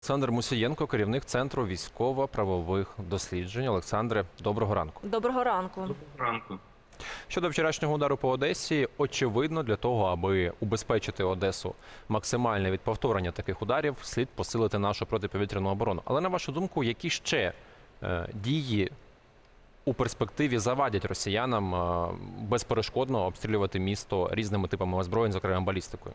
Олександр Мусієнко, керівник Центру військово-правових досліджень. Олександре, доброго ранку. Доброго ранку. Доброго ранку. Щодо вчорашнього удару по Одесі, очевидно, для того, аби убезпечити Одесу максимально від повторення таких ударів, слід посилити нашу протиповітряну оборону. Але, на вашу думку, які ще дії у перспективі завадять росіянам безперешкодно обстрілювати місто різними типами озброєнь, зокрема балістикою?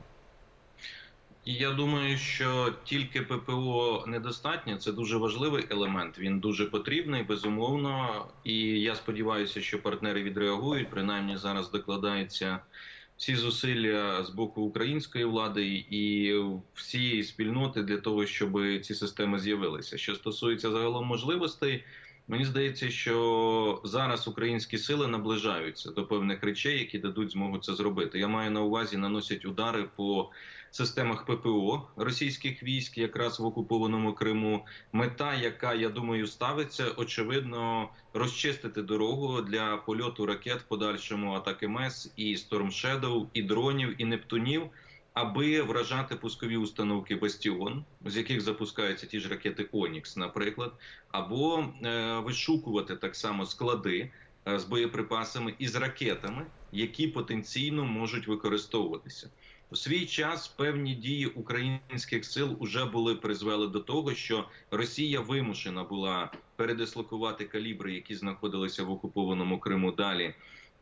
І я думаю, що тільки ППО недостатньо. Це дуже важливий елемент. Він дуже потрібний, безумовно. І я сподіваюся, що партнери відреагують. Принаймні зараз докладаються всі зусилля з боку української влади і всієї спільноти для того, щоб ці системи з'явилися. Що стосується загалом можливостей, мені здається, що зараз українські сили наближаються до певних речей, які дадуть змогу це зробити. Я маю на увазі, наносять удари по системах ППО російських військ, якраз в окупованому Криму. Мета, яка, я думаю, ставиться, очевидно, розчистити дорогу для польоту ракет в подальшому атаки МЕС і Storm Shadow, і дронів, і Нептунів, аби вражати пускові установки «Бастіон», з яких запускаються ті ж ракети «Онікс», наприклад, або вишукувати так само склади з боєприпасами і з ракетами, які потенційно можуть використовуватися. У свій час певні дії українських сил вже призвели до того, що Росія вимушена була передислокувати калібри, які знаходилися в окупованому Криму, далі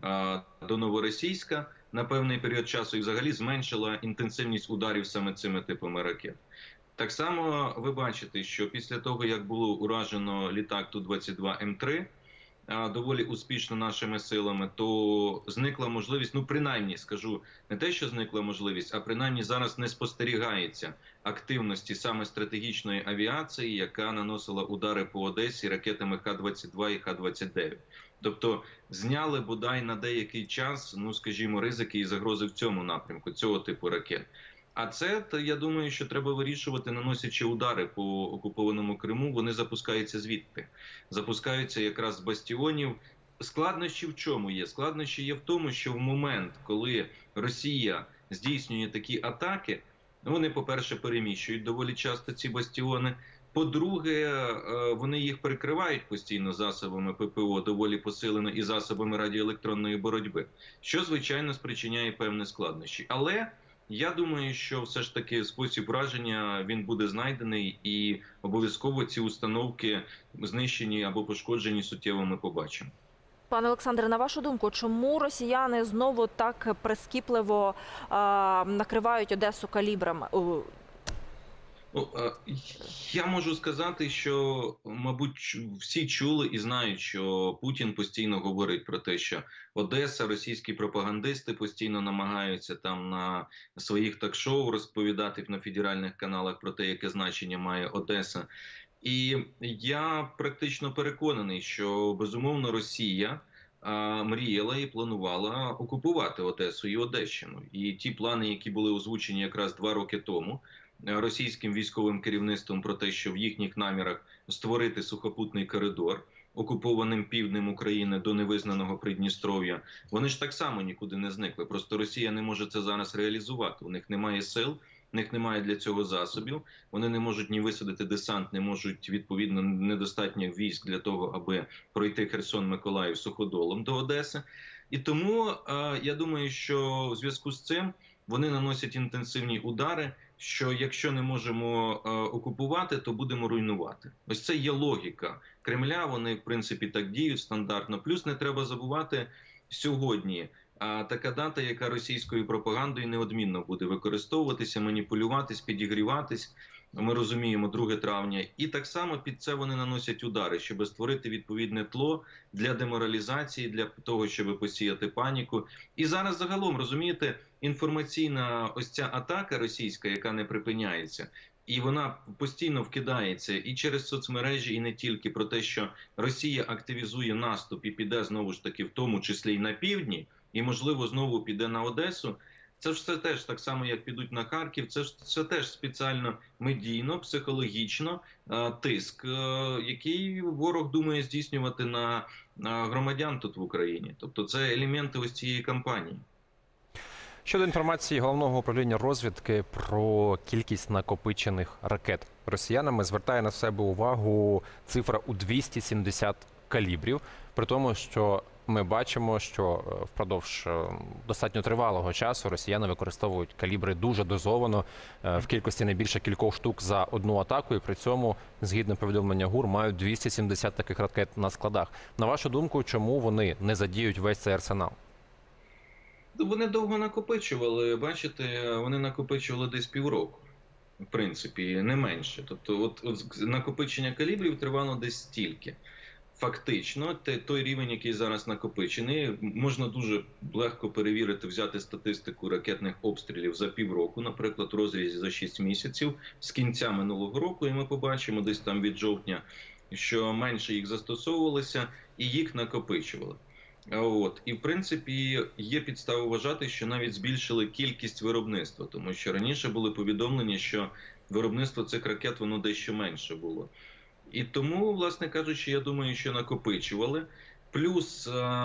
до Новоросійська на певний період часу, і взагалі зменшила інтенсивність ударів саме цими типами ракет. Так само ви бачите, що після того, як було уражено літак Ту-22М3, доволі успішно нашими силами, то зникла можливість, ну принаймні скажу, не те, що зникла можливість, а принаймні зараз не спостерігається активності саме стратегічної авіації, яка наносила удари по Одесі ракетами Х-22 і Х-29. Тобто зняли бодай на деякий час, ну скажімо, ризики і загрози в цьому напрямку, цього типу ракет. А це, я думаю, що треба вирішувати, наносячи удари по окупованому Криму. Вони запускаються звідти. Запускаються якраз з бастіонів. Складнощі в чому є? Складнощі є в тому, що в момент, коли Росія здійснює такі атаки, вони, по-перше, переміщують доволі часто ці бастіони. По-друге, вони їх прикривають постійно засобами ППО, доволі посилено, і засобами радіоелектронної боротьби, що, звичайно, спричиняє певні складнощі. Але я думаю, що все ж таки спосіб враження він буде знайдений, і обов'язково ці установки знищені або пошкоджені суттєво ми побачимо. Пане Олександре, на вашу думку, чому росіяни знову так прискіпливо накривають Одесу калібрами? Ну, я можу сказати, що, мабуть, всі чули і знають, що Путін постійно говорить про те, що Одеса, російські пропагандисти постійно намагаються там на своїх ток-шоу розповідати на федеральних каналах про те, яке значення має Одеса. І я практично переконаний, що, безумовно, Росія мріяла і планувала окупувати Одесу і Одещину. І ті плани, які були озвучені якраз 2 роки тому російським військовим керівництвом про те, що в їхніх намірах створити сухопутний коридор окупованим півднем України до невизнаного Придністров'я, вони ж так само нікуди не зникли. Просто Росія не може це зараз реалізувати. У них немає сил, у них немає для цього засобів, вони не можуть ні висадити десант, не можуть, відповідно, недостатньо військ для того, аби пройти Херсон, Миколаїв суходолом до Одеси. І тому я думаю, що в зв'язку з цим вони наносять інтенсивні удари, що якщо не можемо окупувати, то будемо руйнувати. Ось це є логіка Кремля, вони, в принципі, так діють стандартно. Плюс не треба забувати сьогодні така дата, яка російською пропагандою неодмінно буде використовуватися, маніпулюватись, підігріватись. Ми розуміємо, 2 травня. І так само під це вони наносять удари, щоб створити відповідне тло для деморалізації, для того, щоб посіяти паніку. І зараз загалом, розумієте, інформаційна ось ця атака російська, яка не припиняється, і вона постійно вкидається і через соцмережі, і не тільки, про те, що Росія активізує наступ і піде знову ж таки в тому числі й на півдні, і можливо знову піде на Одесу. Це ж все теж так само, як підуть на Харків, це ж все теж спеціально медійно, психологічно тиск, який ворог думає здійснювати на громадян тут в Україні. Тобто це елементи ось цієї кампанії. Щодо інформації Головного управління розвідки про кількість накопичених ракет росіянами, звертає на себе увагу цифра у 270 калібрів, при тому, що ми бачимо, що впродовж достатньо тривалого часу росіяни використовують калібри дуже дозовано, в кількості не більше кількох штук за одну атаку, і при цьому, згідно повідомлення ГУР, мають 270 таких ракет на складах. На вашу думку, чому вони не задіють весь цей арсенал? Вони довго накопичували, бачите, вони накопичували десь півроку, в принципі, не менше. Тобто, от накопичення калібрів тривало десь стільки. Фактично, той рівень, який зараз накопичений, можна дуже легко перевірити, взяти статистику ракетних обстрілів за півроку, наприклад, в розрізі за 6 місяців, з кінця минулого року, і ми побачимо десь там від жовтня, що менше їх застосовувалося і їх накопичували. І, в принципі, є підстави вважати, що навіть збільшили кількість виробництва, тому що раніше були повідомлення, що виробництво цих ракет, воно дещо менше було. І тому, власне кажучи, я думаю, що накопичували. Плюс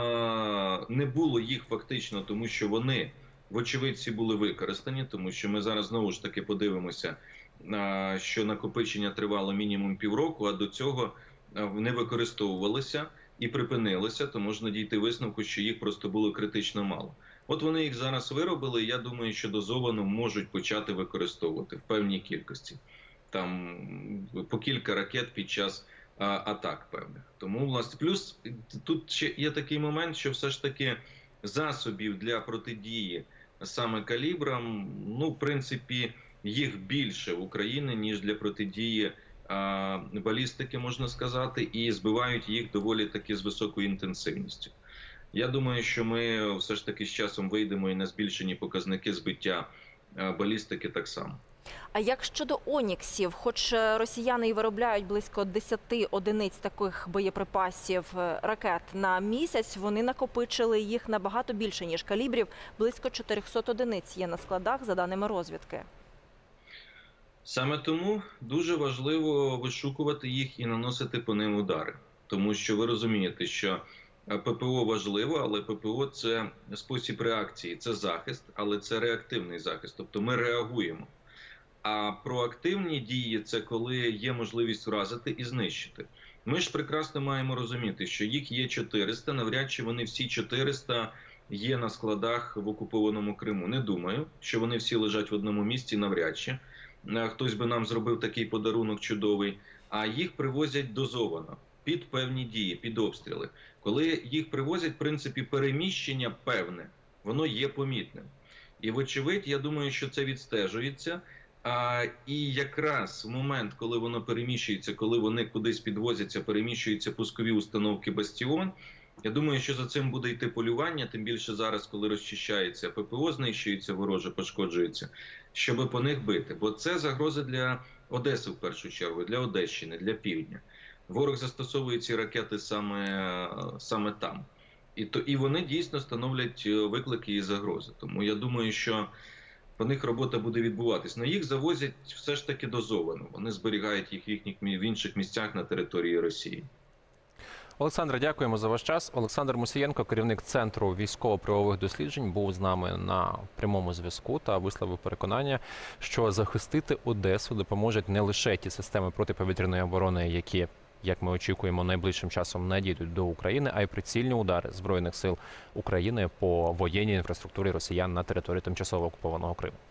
не було їх фактично, тому що вони, вочевидь, всі були використані, тому що ми зараз знову ж таки подивимося, що накопичення тривало мінімум півроку, а до цього не використовувалися і припинилися, то можна дійти висновку, що їх просто було критично мало. От вони їх зараз виробили, і я думаю, що дозовано можуть почати використовувати в певній кількості. Там по кілька ракет під час атак певних. Тому, власне, плюс тут ще є такий момент, що все ж таки засобів для протидії саме калібрам, ну, в принципі, їх більше в Україні, ніж для протидії балістики, можна сказати, і збивають їх доволі таки з високою інтенсивністю. Я думаю, що ми все ж таки з часом вийдемо і на збільшені показники збиття балістики так само. А як щодо «Оніксів», хоч росіяни і виробляють близько 10 одиниць таких боєприпасів ракет на місяць, вони накопичили їх набагато більше, ніж калібрів, близько 400 одиниць є на складах, за даними розвідки. Саме тому дуже важливо вишукувати їх і наносити по ним удари. Тому що ви розумієте, що ППО важливо, але ППО – це спосіб реакції, це захист, але це реактивний захист, тобто ми реагуємо. А проактивні дії – це коли є можливість вразити і знищити. Ми ж прекрасно маємо розуміти, що їх є 400, навряд чи вони всі 400 є на складах в окупованому Криму. Не думаю, що вони всі лежать в одному місці, навряд чи. Хтось би нам зробив такий подарунок чудовий. А їх привозять дозовано, під певні дії, під обстріли. Коли їх привозять, в принципі, переміщення певне, воно є помітним. І вочевидь, я думаю, що це відстежується. І якраз в момент, коли воно переміщується, коли вони кудись підвозяться, переміщуються пускові установки «Бастіон», я думаю, що за цим буде йти полювання, тим більше зараз, коли розчищається ППО, знищується, вороже, пошкоджується, щоб по них бити. Бо це загроза для Одеси, в першу чергу, для Одещини, для півдня. Ворог застосовує ці ракети саме там. І вони дійсно становлять виклики і загрози. Тому я думаю, що по них робота буде відбуватись. Но їх завозять все ж таки дозовано. Вони зберігають їх в інших місцях на території Росії. Олександре, дякуємо за ваш час. Олександр Мусієнко, керівник Центру військово-правових досліджень, був з нами на прямому зв'язку та висловив переконання, що захистити Одесу допоможуть не лише ті системи протиповітряної оборони, які, як ми очікуємо, найближчим часом надійдуть до України, а й прицільні удари Збройних сил України по воєнній інфраструктурі росіян на території тимчасово окупованого Криму.